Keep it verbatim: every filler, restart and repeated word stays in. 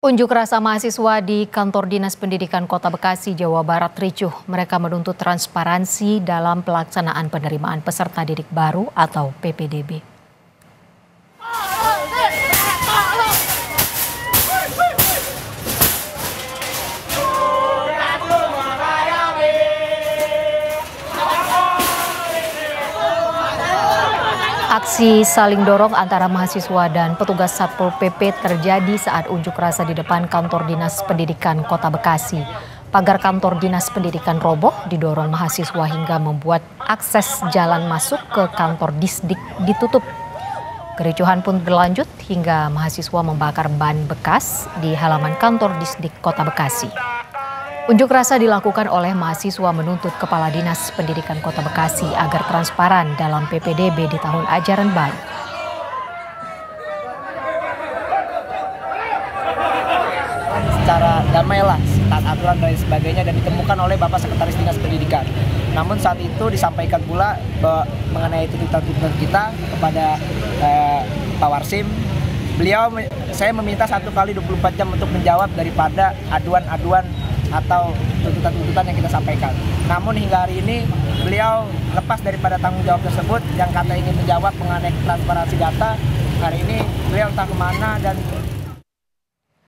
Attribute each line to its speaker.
Speaker 1: Unjuk rasa mahasiswa di kantor Dinas Pendidikan Kota Bekasi, Jawa Barat ricuh. Mereka menuntut transparansi dalam pelaksanaan penerimaan peserta didik baru atau P P D B. Aksi saling dorong antara mahasiswa dan petugas Satpol P P terjadi saat unjuk rasa di depan kantor Dinas Pendidikan Kota Bekasi. Pagar kantor Dinas Pendidikan roboh didorong mahasiswa hingga membuat akses jalan masuk ke kantor Disdik ditutup. Kericuhan pun berlanjut hingga mahasiswa membakar ban bekas di halaman kantor Disdik Kota Bekasi. Unjuk rasa dilakukan oleh mahasiswa menuntut Kepala Dinas Pendidikan Kota Bekasi agar transparan dalam P P D B di tahun ajaran baru.
Speaker 2: Secara damai lah, taat aturan dan sebagainya dan ditemukan oleh Bapak Sekretaris Dinas Pendidikan. Namun saat itu disampaikan pula bahwa mengenai tuntutan-tuntutan kita kepada eh, Pak Warsim, beliau saya meminta satu kali dua puluh empat jam untuk menjawab daripada aduan-aduan atau tuntutan-tuntutan yang kita sampaikan. Namun hingga hari ini beliau lepas daripada tanggung jawab tersebut yang kata ingin menjawab mengenai transparansi data. Hari ini beliau entah kemana dan